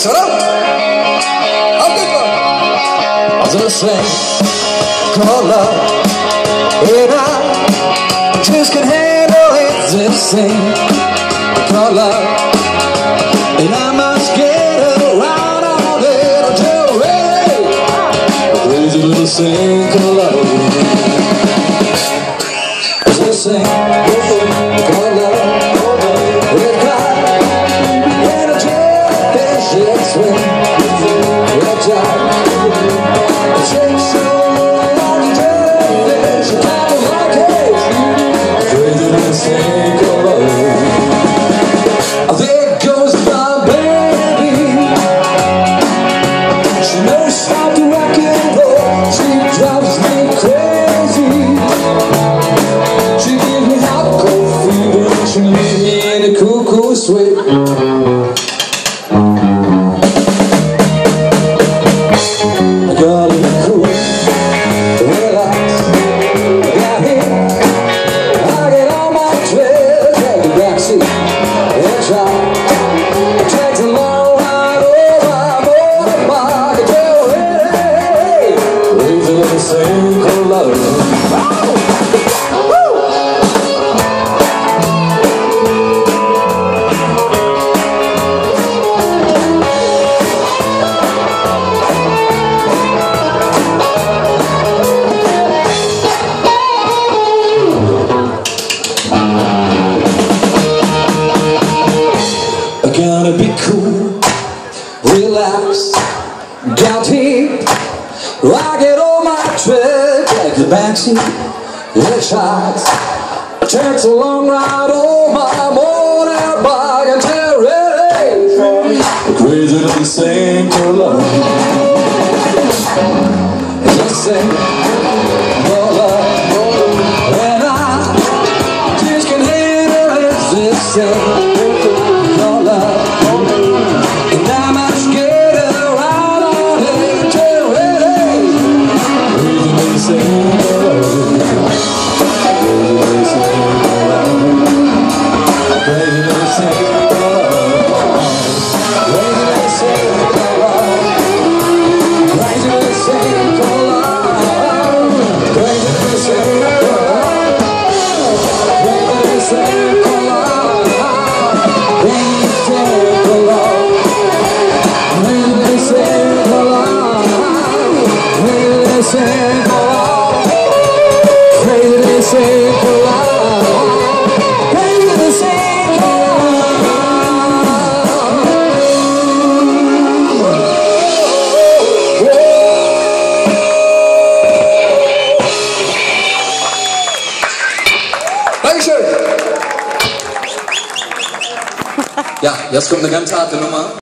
Oder? Auf geht's mal! The same color and I just can handle it. The same color and I must get around on it until ready. Crazy little same color. The same color and I just swing. There goes my baby. She knows how to rock and roll. She drives me crazy. She gives me hardcore fever. She leaves me in a cuckoo sweat. I gotta be cool, relax, I got hit, I get on my trail, take the backseat, and try. It takes a long ride over my motorbike until hey, leaves a little single love. Gotta be cool, relax, got heat. I get on my trip, take the backseat, hitchhikes. Takes a long ride on my motorbike until ready. The crazy little same color. The same color, and I just can't handle it. The same. Ja, jetzt kommt eine ganz harte Nummer.